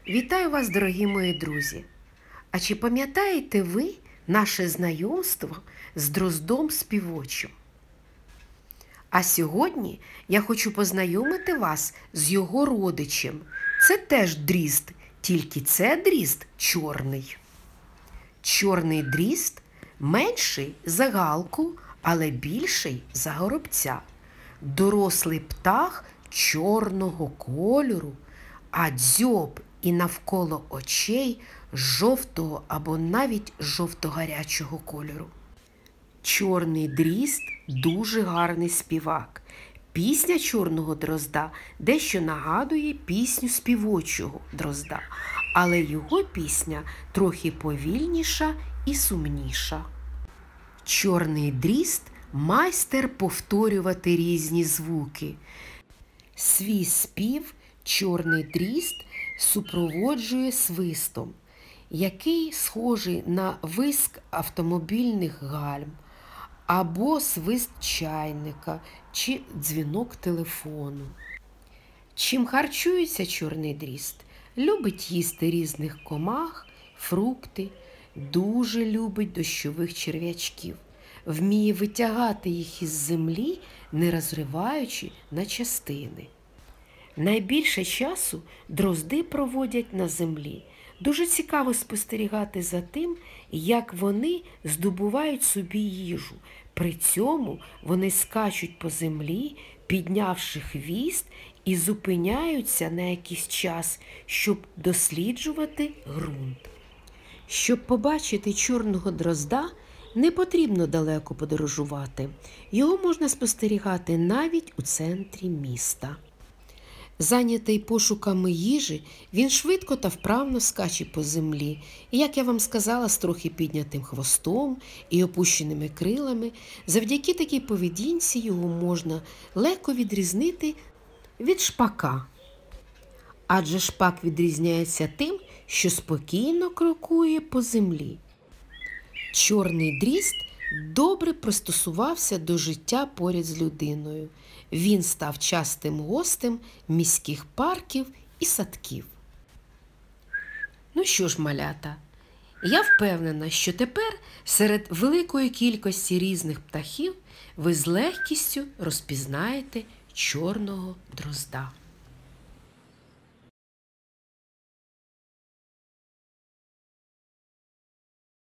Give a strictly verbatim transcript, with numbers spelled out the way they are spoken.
Вітаю вас, дорогі мої друзі! А чи пам'ятаєте ви наше знайомство з дроздом співочим? А сьогодні я хочу познайомити вас з його родичем. Це теж дрізд, тільки це дрізд чорний. Чорний дрізд менший за галку, але більший за горобця. Дорослий птах чорного кольору, а дзьоб і навколо очей жовтого або навіть жовто-гарячого кольору. Чорний дрізд дуже гарний співак. Пісня чорного дрозда дещо нагадує пісню співочого дрозда, але його пісня трохи повільніша і сумніша. Чорний дрізд – майстер повторювати різні звуки. Свій спів чорний дрізд супроводжує свистом, який схожий на виск автомобільних гальм, або свист чайника чи дзвінок телефону. Чим харчується чорний дрізд? Любить їсти різних комах, фрукти, дуже любить дощових черв'ячків. Вміє витягати їх із землі, не розриваючи на частини. Найбільше часу дрозди проводять на землі. Дуже цікаво спостерігати за тим, як вони здобувають собі їжу. При цьому вони скачуть по землі, піднявши хвіст, і зупиняються на якийсь час, щоб досліджувати ґрунт. Щоб побачити чорного дрозда, не потрібно далеко подорожувати. Його можна спостерігати навіть у центрі міста. Зайнятий пошуками їжі, він швидко та вправно скаче по землі. І, як я вам сказала, з трохи піднятим хвостом і опущеними крилами. Завдяки такій поведінці його можна легко відрізнити від шпака. Адже шпак відрізняється тим, що спокійно крокує по землі. Чорний дрізд добре пристосувався до життя поряд з людиною. Він став частим гостем міських парків і садків. Ну що ж, малята, я впевнена, що тепер серед великої кількості різних птахів ви з легкістю розпізнаєте чорного дрозда.